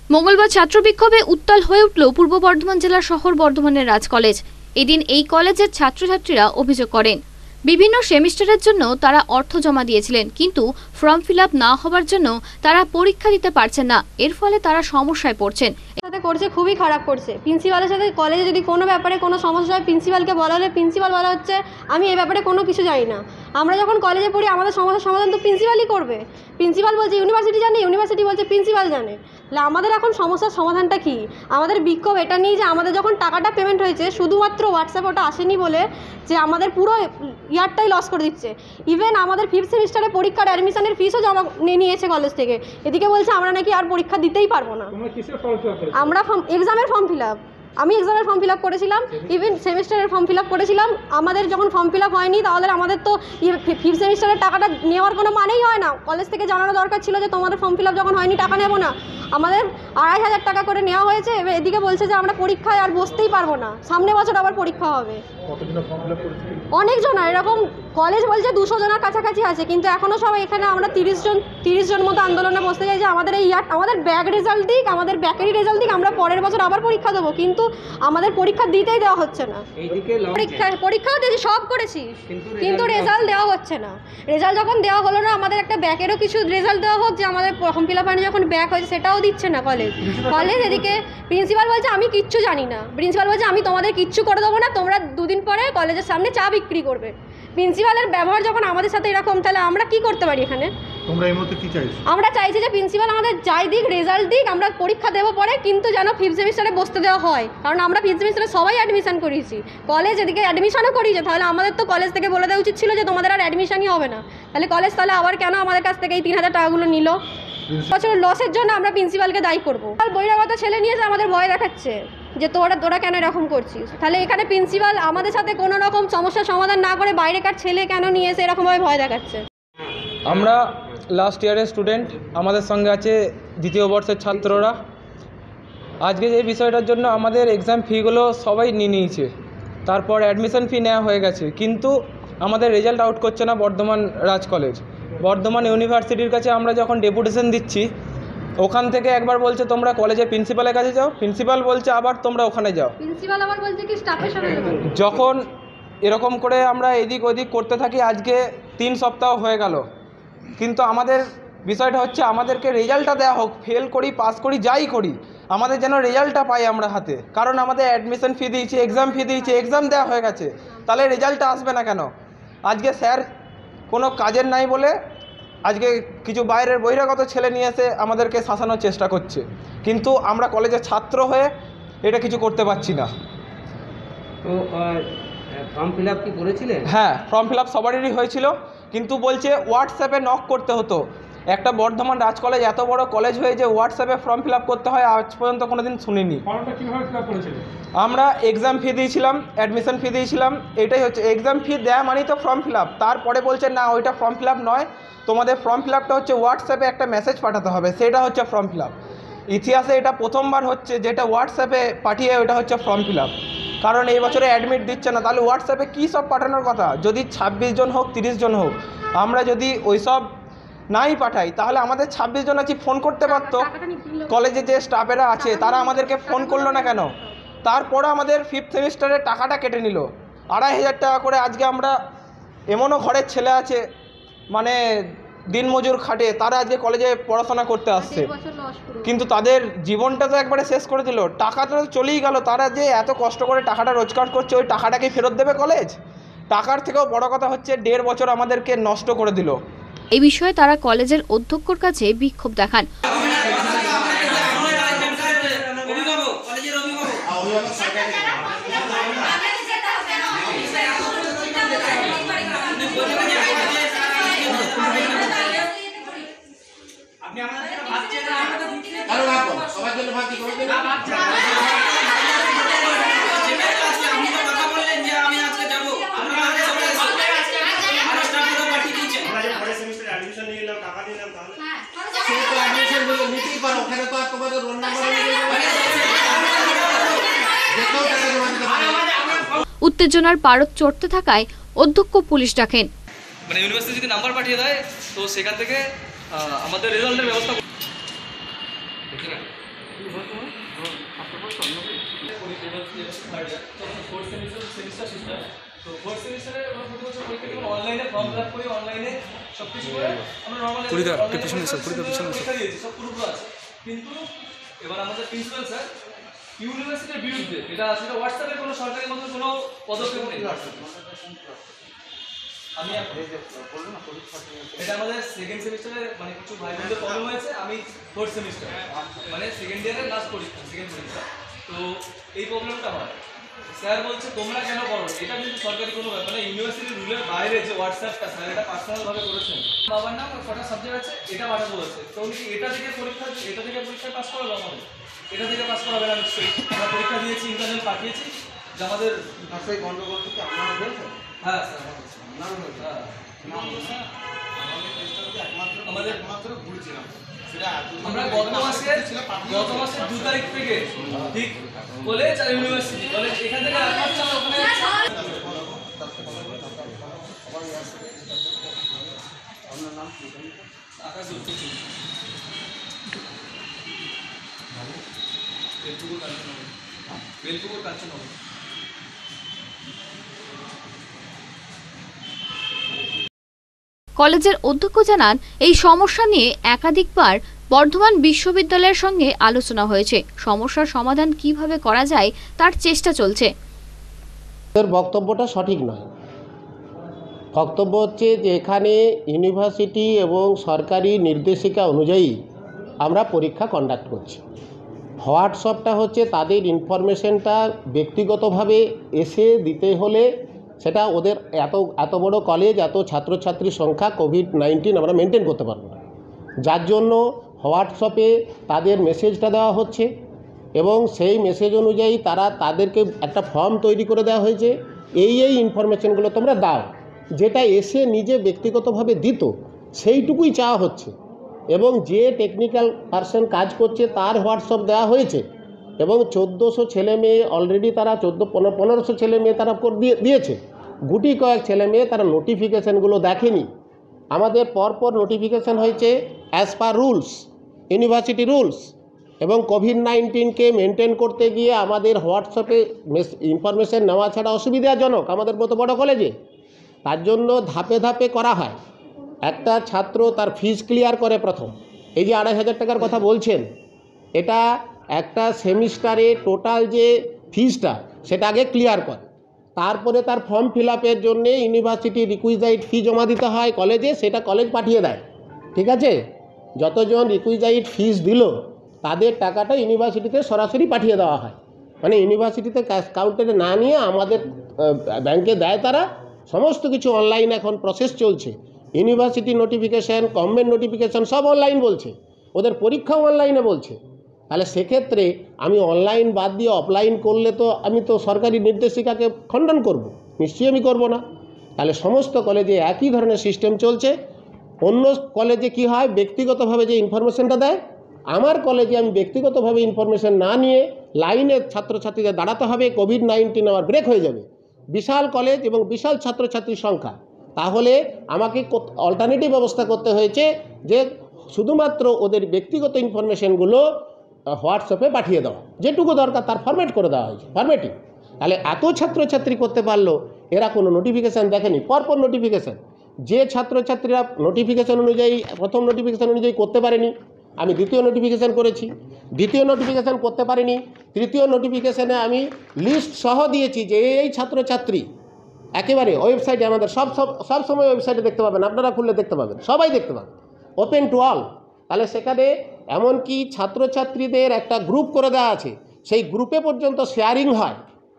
মঙ্গলবার ছাত্র বিক্ষোভে উত্তাল হয়ে উঠল পূর্ব বর্ধমান জেলার শহর বর্ধমানের রাজ কলেজ। এদিন এই কলেজের ছাত্রছাত্রীরা অভিযোগ করেন, বিভিন্ন সেমিস্টারের জন্য তারা অর্থ জমা দিয়েছিলেন, কিন্তু ফর্ম ফিল আপ না হওয়ার জন্য তারা পরীক্ষা দিতে পারছেন না। এর ফলে তারা সমস্যায় পড়ছেন। করছে খুবই খারাপ করছে। প্রিন্সিপালের সাথে কলেজে যদি কোনো ব্যাপারে কোনো সমস্যা হয় প্রিন্সিপালকে বলা হলে প্রিন্সিপাল বলা হচ্ছে আমি এই ব্যাপারে কোনো কিছু জানি না। আমরা যখন কলেজে পড়ি আমাদের সমস্যার সমাধান তো প্রিন্সিপালই করবে। প্রিন্সিপাল বলছে ইউনিভার্সিটি জানে, ইউনিভার্সিটি বলছে প্রিন্সিপাল জানে। আমাদের এখন সমস্যার সমাধানটা কি? আমাদের বিক্ষোভ এটা নিয়ে যে আমাদের যখন টাকাটা পেমেন্ট হয়েছে শুধুমাত্র হোয়াটসঅ্যাপে ওটা আসেনি বলে যে আমাদের পুরো ইয়ারটাই লস করে দিচ্ছে। ইভেন আমাদের 5th সেমিস্টারে পরীক্ষার অ্যাডমিশনের ফিসও জমা নিয়েছে কলেজ থেকে। এদিকে বলছে আমরা নাকি আর পরীক্ষা দিতেই পারবো না। আমরা এক্সামের ফর্ম ফিল আপ, আমি এক্সামের ফর্ম ফিল আপ করেছিলাম, ইভেন সেমিস্টারের ফর্ম ফিল আপ করেছিলাম। আমাদের যখন ফর্ম ফিল আপ হয়নি তাহলে আমাদের তো 5th সেমিস্টারের টাকাটা নেওয়ার কোনো মানেই হয় না। কলেজ থেকে জানানো দরকার ছিল যে তোমাদের ফর্ম ফিল আপ যখন হয়নি টাকা নেবো না। আমাদের 2500 টাকা করে নেওয়া হয়েছে। এবার এদিকে বলছে যে আমরা পরীক্ষায় আর বসতেই পারবো না, সামনে বছর আবার পরীক্ষা হবে। অনেকজন এরকম কলেজ বলছে 200 জনের কাছাকাছি আছে, কিন্তু এখনও সব এখানে আমরা 30 জন মতো আন্দোলনে বসতে চাই যে আমাদের এই ইয়ার আমাদের ব্যাক রেজাল্ট দিক, আমাদের ব্যাকেরই রেজাল্ট দিক, আমরা পরের বছর আবার পরীক্ষা দেবো, কিন্তু আমাদের পরীক্ষা দিতেই দেওয়া হচ্ছে না। পরীক্ষাও দিয়েছি, সব করেছি, কিন্তু রেজাল্ট দেওয়া হচ্ছে না। রেজাল্ট যখন দেওয়া হলো না, আমাদের একটা ব্যাকেরও কিছু রেজাল্ট দেওয়া হোক, যে আমাদের ফর্ম ফিল আপ হয়নি যখন ব্যাক হয়েছে সেটাও দিচ্ছে না কলেজ। এদিকে প্রিন্সিপাল বলছে আমি কিচ্ছু জানি না। প্রিন্সিপাল বলছে আমি তোমাদের কিচ্ছু করে দেবো না, তোমরা 2 দিন পরে কলেজের সামনে চা বিক্রি করবে। প্রিন্সিপালের ব্যবহার যখন আমাদের সাথে এরকম, তাহলে আমরা কি করতে পারি এখানে? তোমরা এই মুহূর্তে কি চাইছো? আমরা চাইছি যে প্রিন্সিপাল আমাদের যাই দিক, রেজাল্ট দিক, আমরা পরীক্ষা দেবো পরে, কিন্তু যেন 5th সেমিস্টারে বসতে দেওয়া হয়। কারণ আমরা 5th সেমিস্টারে সবাই অ্যাডমিশন করেছি, কলেজ এদিকে অ্যাডমিশনও করিয়েছে। তাহলে আমাদের তো কলেজ থেকে বলে দেওয়া উচিত ছিল যে তোমাদের আর অ্যাডমিশনই হবে না। তাহলে কলেজ তাহলে আবার কেন আমাদের কাছ থেকে এই 3000 টাকাগুলো নিল? বছর লসের জন্য আমরা প্রিন্সিপালকে দায়ী করবো। বহিরাগত ছেলে নিয়েছে, আমাদের ভয় দেখাচ্ছে যে তোরা কেন এরকম করছিস। তাহলে এখানে প্রিন্সিপাল আমাদের সাথে কোনো রকম সমস্যার সমাধান না করে বাইরেকার ছেলে কেন নিয়ে এসে এরকমভাবে ভয় দেখাচ্ছে। আমরা লাস্ট ইয়ারের স্টুডেন্ট, আমাদের সঙ্গে আছে দ্বিতীয় বর্ষের ছাত্ররা। আজকে এই বিষয়টার জন্য আমাদের এক্সাম ফিগুলো সবাই নিয়ে নিয়েছে, তারপর অ্যাডমিশন ফি নেওয়া হয়ে গেছে, কিন্তু আমাদের রেজাল্ট আউট করছে না বর্ধমান রাজ কলেজ। বর্ধমান ইউনিভার্সিটির কাছে আমরা যখন ডেপুটেশন দিচ্ছি, ওখান থেকে একবার বলছে তোমরা কলেজের প্রিন্সিপালের কাছে যাও, প্রিন্সিপাল বলছে আবার তোমরা ওখানে যাও। প্রিন্সিপাল আবার বলছে কি স্টাফের সাথে যাবেন। যখন এরকম করে আমরা এদিক ওদিক করতে থাকি, আজকে 3 সপ্তাহ হয়ে গেল, কিন্তু আমাদের বিষয়টা হচ্ছে আমাদেরকে রেজাল্টটা দেওয়া হোক। ফেল করি পাস করি যাই করি, আমাদের যেন রেজাল্টটা পাই আমরা হাতে। কারণ আমাদের অ্যাডমিশন ফি দিয়েছি, এক্সাম ফি দিয়েছি, এক্সাম দেওয়া হয়ে গেছে, তাহলে রেজাল্টটা আসবে না কেন? আজকে স্যার কোনো কাজের নাই বলে আজকে কিছু বাইরের বহিরাগত ছেলে নিয়ে এসে আমাদেরকে শাসানোর চেষ্টা করছে, কিন্তু আমরা কলেজের ছাত্র হয়ে এটা কিছু করতে পারছি না। তো ফর্ম ফিল আপ কি করেছিলেন? হ্যাঁ, ফর্ম ফিল আপ সবারই হয়েছিল, কিন্তু বলছে হোয়াটসঅ্যাপে নক করতে হতো। একটা বর্ধমান রাজ কলেজ এত বড় কলেজ হয়ে যে হোয়াটসঅ্যাপে ফর্ম ফিল আপ করতে হয় আজ পর্যন্ত কোনো দিন শুনিনি। ফর্মটা কিভাবে ফিল আপ করেছিলেন? আমরা এক্সাম ফি দিয়েছিলাম, অ্যাডমিশন ফি দিয়েছিলাম, এটাই হচ্ছে। এক্সাম ফি দেওয়া মানেই তো ফর্ম ফিল আপ। তারপরে বলছে না ওইটা ফর্ম ফিল আপ নয়, তোমাদের ফর্ম ফিল আপটা হচ্ছে হোয়াটসঅ্যাপে একটা মেসেজ পাঠাতে হবে, সেটা হচ্ছে ফর্ম ফিল আপ। ইতিহাসে এটা প্রথমবার হচ্ছে যেটা হোয়াটসঅ্যাপে পাঠিয়ে ওইটা হচ্ছে ফর্ম ফিল আপ। কারণ এই বছরে অ্যাডমিট দিচ্ছে না, তাহলে হোয়াটসঅ্যাপে কী সব পাঠানোর কথা? যদি 26 জন হোক 30 জন হোক, আমরা যদি ওই সব নাই পাঠাই তাহলে আমাদের 26 জন আছি ফোন করতে পারতো। কলেজে যে স্টাফেরা আছে তারা আমাদেরকে ফোন করলো না কেন? তারপরে আমাদের 5th সেমিস্টারের টাকাটা কেটে নিল 2500 টাকা করে। আজকে আমরা এমনও ঘরের ছেলে আছে মানে দিনমজুর খাটে, তারা আজকে কলেজে পড়াশোনা করতে আসছে, কিন্তু তাদের জীবনটা তো একবারে শেষ করে দিল। টাকাটা তো চলেই গেল। তারা যে এত কষ্ট করে টাকাটা রোজগার করছে, ওই টাকাটাকে ফেরত দেবে কলেজ? টাকার থেকেও বড় কথা হচ্ছে 1.5 বছর আমাদেরকে নষ্ট করে দিল। এই বিষয়ে তারা কলেজের অধ্যক্ষর কাছে বিক্ষোভ দেখান। উত্তেজনার পারদ চড়তে থাকায় অধ্যক্ষ পুলিশ ডাকেন। মানে ইউনিভার্সিটি যদি নাম্বার পাঠিয়ে দেয় তো সেখান থেকে আমাদের রেজাল্টের ব্যবস্থা থার্ড ইয়ার তো ফোর্থ সেমিস্টার সিস্টেম তো ফোর্থ সেমিস্টারে আমরা প্রতি বছর পরীক্ষা দিই অনলাইনে ফর্ম ফিল আপ করি অনলাইনে সব কিছু করে আমরা নর্মালি পরীক্ষা দিয়েছি সব পুরো আছে কিন্তু এবার আমাদের প্রিন্সিপাল স্যার ইউনিভার্সিটির বিরুদ্ধে এটা আসলে হোয়াটসঅ্যাপে কোনো সরকারি মতো কোনো পদক্ষেপ নেই আমি এটা আমাদের সেকেন্ড সেমিস্টারে মানে কিছু ভাই বোনদের প্রবলেম হয়েছে আমি ফোর্থ সেমিস্টার মানে সেকেন্ড ইয়ারের লাস্ট পরীক্ষা সেকেন্ড পরীক্ষা তো এই প্রবলেমটা হয় স্যার বলছে তোমরা কেন করো এটা কিন্তু সরকারি কোনো ব্যাপার না ইউনিভার্সিটির রুলের বাইরে যে হোয়াটসঅ্যাপটা স্যার এটা পার্সোনালভাবে করেছেন বাবার নাম কটা সাবজেক্ট আছে এটা পাঠাতে বলছে তো উনি এটা থেকে পরীক্ষা পাস করালো আমাদের এটা থেকে পাস করাবে না নিশ্চয়ই আমরা পরীক্ষা দিয়েছি ইন্টারনেট পাঠিয়েছি যে আমাদের সেই গন্ডগোল থেকে আপনারা বলছেন হ্যাঁ স্যার আমাদের আমরা গত মাসের 2 তারিখ থেকে ঠিক কলেজ আর ইউনিভার্সিটি কলেজ এখান থেকে ওখানে আকাশ বেলপুকুর কাঞ্চনগর কলেজের অধ্যক্ষ জানান এই সমস্যা নিয়ে একাধিকবার বর্ধমান বিশ্ববিদ্যালয়ের সঙ্গে আলোচনা হয়েছে সমস্যার সমাধান কিভাবে করা যায় তার চেষ্টা চলছে এর বক্তব্যটা সঠিক নয় বক্তব্য হচ্ছে যে এখানে ইউনিভার্সিটি এবং সরকারি নির্দেশিকা অনুযায়ী আমরা পরীক্ষা কন্ডাক্ট করছি হোয়াটসঅ্যাপটা হচ্ছে তাদের ইনফরমেশনটা ব্যক্তিগতভাবে এসে দিতে হলে সেটা ওদের এত বড় কলেজ এত ছাত্রছাত্রীর সংখ্যা কোভিড-19 আমরা মেনটেন করতে পারবো না যার জন্য হোয়াটসঅ্যাপে তাদের মেসেজটা দেওয়া হচ্ছে এবং সেই মেসেজ অনুযায়ী তাদেরকে একটা ফর্ম তৈরি করে দেওয়া হয়েছে এই ইনফরমেশনগুলো তোমরা দাও যেটা এসে নিজে ব্যক্তিগতভাবে দিত সেইটুকুই চাওয়া হচ্ছে এবং যে টেকনিক্যাল পার্সন কাজ করছে তার হোয়াটসঅ্যাপ দেওয়া হয়েছে এবং 1400 ছেলে মেয়ে অলরেডি তারা 1500 ছেলে মেয়ে তারা দিয়েছে গুটি কয়েক ছেলে মেয়ে তারা নোটিফিকেশানগুলো দেখেনি আমাদের পরপর নোটিফিকেশান হয়েছে as per rules university rules এবং কোভিড-19কে মেনটেন করতে গিয়ে আমাদের হোয়াটসঅ্যাপে ইনফরমেশান নেওয়া ছাড়া অসুবিধাজনক আমাদের মতো বড় কলেজে তার জন্য ধাপে ধাপে করা হয় একটা ছাত্র তার ফিজ ক্লিয়ার করে প্রথম এই যে 2500 টাকার কথা বলছেন এটা একটা সেমিস্টারে টোটাল যে ফিজটা সেটা আগে ক্লিয়ার করে তারপরে তার ফর্ম ফিল আপের জন্যে ইউনিভার্সিটি রিকুইজাইট ফি জমা দিতে হয় কলেজে সেটা কলেজ পাঠিয়ে দেয় ঠিক আছে যতজন রিকুইজাইট ফিজ দিল তাদের টাকাটা ইউনিভার্সিটিতে সরাসরি পাঠিয়ে দেওয়া হয় মানে ইউনিভার্সিটিতে ক্যাশ কাউন্টারে না নিয়ে আমাদের ব্যাংকে দেয় তারা সমস্ত কিছু অনলাইন এখন প্রসেস চলছে ইউনিভার্সিটি নোটিফিকেশান গভর্নমেন্ট নোটিফিকেশান সব অনলাইন বলছে ওদের পরীক্ষাও অনলাইনে বলছে তাহলে সেক্ষেত্রে আমি অনলাইন বাদ দিয়ে অফলাইন করলে তো আমি তো সরকারি নির্দেশিকাকে খণ্ডন করব নিশ্চয়ই আমি করব না তাহলে সমস্ত কলেজে একই ধরনের সিস্টেম চলছে অন্য কলেজে কি হয় ব্যক্তিগতভাবে যে ইনফরমেশনটা দেয় আমার কলেজে আমি ব্যক্তিগতভাবে ইনফরমেশন না নিয়ে লাইনে ছাত্রছাত্রীদের দাঁড়াতে হবে কোভিড-19 আমার ব্রেক হয়ে যাবে বিশাল কলেজ এবং বিশাল ছাত্রছাত্রীর সংখ্যা তাহলে আমাকে অল্টারনেটিভ ব্যবস্থা করতে হয়েছে যে শুধুমাত্র ওদের ব্যক্তিগত ইনফরমেশনগুলো হোয়াটসঅ্যাপে পাঠিয়ে দেওয়া যেটুকু দরকার তার ফরম্যাট করে দেওয়া হয়েছে ফরম্যাটিং তাহলে এত ছাত্রছাত্রী করতে পারলো এরা কোনো নোটিফিকেশান দেখেনি পরপর নোটিফিকেশান যে ছাত্রছাত্রীরা নোটিফিকেশান অনুযায়ী প্রথম নোটিফিকেশান অনুযায়ী করতে পারেনি আমি দ্বিতীয় নোটিফিকেশান করেছি দ্বিতীয় নোটিফিকেশান করতে পারিনি তৃতীয় নোটিফিকেশানে আমি লিস্ট সহ দিয়েছি যে এই ছাত্রছাত্রী একেবারে ওয়েবসাইটে আমাদের সব সময় ওয়েবসাইটে দেখতে পাবেন আপনারা খুললে দেখতে পাবেন সবাই দেখতে পাবেন ওপেন টু অল তাহলে সেখানে এমনকি ছাত্রছাত্রীদের একটা গ্রুপ করে দেওয়া আছে সেই গ্রুপে পর্যন্ত শেয়ারিং হয়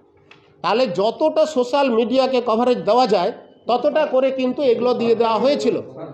তাহলে যতটা সোশ্যাল মিডিয়াকে কভারেজ দেওয়া যায় ততটা করে কিন্তু এগুলো দিয়ে দেওয়া হয়েছিল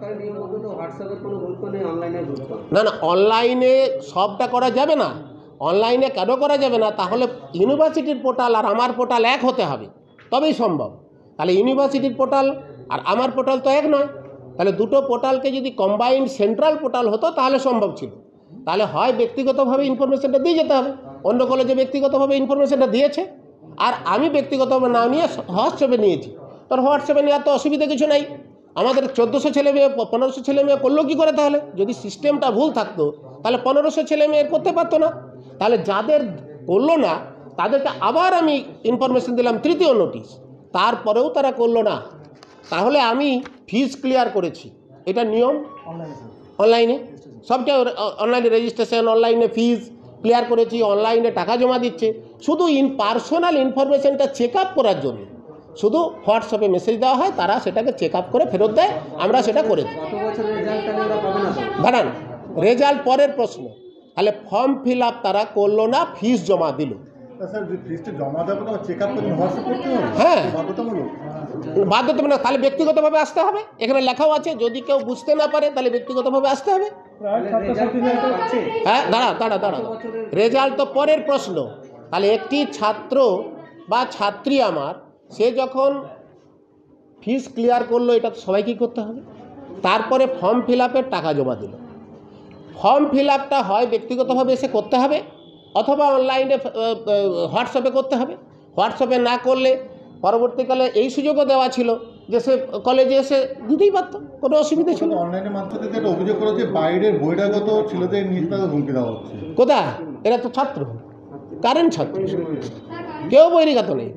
না অনলাইনে সবটা করা যাবে না অনলাইনে কেন করা যাবে না তাহলে ইউনিভার্সিটির পোর্টাল আর আমার পোর্টাল এক হতে হবে তবেই সম্ভব তাহলে ইউনিভার্সিটির পোর্টাল আর আমার পোর্টাল তো এক নয় তাহলে দুটো পোর্টালকে যদি কম্বাইন্ড সেন্ট্রাল পোর্টাল হতো তাহলে সম্ভব ছিল তাহলে হয় ব্যক্তিগতভাবে ইনফরমেশনটা দিয়ে যেতে হবে অন্য কলেজে ব্যক্তিগতভাবে ইনফরমেশনটা দিয়েছে আর আমি ব্যক্তিগতভাবে না নিয়ে হোয়াটসঅ্যাপে নিয়েছি তোর হোয়াটসঅ্যাপে নেওয়ার তো অসুবিধা কিছু নাই আমাদের 1400 ছেলে মেয়ে 1500 ছেলে মেয়ে করলো কী করে তাহলে যদি সিস্টেমটা ভুল থাকতো তাহলে 1500 ছেলে মেয়ে করতে পারতো না তাহলে যাদের করলো না তাদেরকে আবার আমি ইনফরমেশন দিলাম তৃতীয় নোটিশ, তারপরেও তারা করলো না। তাহলে আমি ফিজ ক্লিয়ার করেছি, এটা নিয়ম। অনলাইনে সবটা অনলাইনে রেজিস্ট্রেশন, অনলাইনে ফিজ ক্লিয়ার করেছি, অনলাইনে টাকা জমা দিচ্ছে। শুধু পার্সোনাল ইনফরমেশনটা চেক আপ করার জন্য শুধু হোয়াটসঅ্যাপে মেসেজ দেওয়া হয়, তারা সেটাকে চেক আপ করে ফেরত দেয়, আমরা সেটা করে দিই। দাঁড়ান, রেজাল্ট পরের প্রশ্ন। তাহলে ফর্ম ফিল আপ তারা করলো না, ফিস জমা দিল। স্যার যে ফিসটা জমা দেবো না চেক আপ করে হোয়াটসঅ্যাপ করতে হবে? হ্যাঁ, বাধ্যতামূলক। বাধ্যতামূলক। তাহলে ব্যক্তিগতভাবে আসতে হবে, এখানে লেখাও আছে, যদি কেউ বুঝতে না পারে তাহলে ব্যক্তিগতভাবে আসতে হবে। হ্যাঁ, দাঁড়া, রেজাল্ট তো পরের প্রশ্ন। তাহলে একটি ছাত্র বা ছাত্রী আমার, সে যখন ফিস ক্লিয়ার করলো, এটা তো সবাইকেই করতে হবে। তারপরে ফর্ম ফিল আপের টাকা জমা দিল। ফর্ম ফিল আপটা হয় ব্যক্তিগতভাবে এসে করতে হবে, অথবা অনলাইনে হোয়াটসঅ্যাপে করতে হবে। হোয়াটসঅ্যাপে না করলে পরবর্তীকালে এই সুযোগও দেওয়া ছিল যে সে কলেজে এসে দিতেই পারত, কোনো অসুবিধা ছিল না। অনলাইনের মাধ্যমে একটা অভিযোগ করেছে বাইরের বহিরাগত ছেলেদের নিয়ে তাদের হুমকি দেওয়া হচ্ছে। কোথায়? এরা তো ছাত্র, কারেন্ট ছাত্র, কেউ বহিরাগত নেই।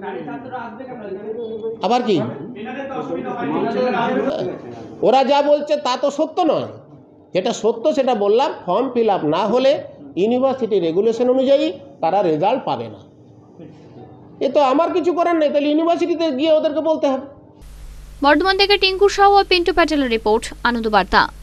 আবার কি ওরা যা বলছে তা তো সত্য নয়। যেটা সত্য সেটা বললাম, ফর্ম ফিল আপ না হলে ইউনিভার্সিটি রেগুলেশন অনুযায়ী তারা রেজাল্ট পাবে না। এ তো আমার কিছু করার নেই, তাহলে ইউনিভার্সিটিতে গিয়ে ওদেরকে বলতে হবে। বর্ধমান থেকে টিঙ্কু সাউ ও পিন্টু প্যাটেলের রিপোর্ট, আনন্দ বার্তা।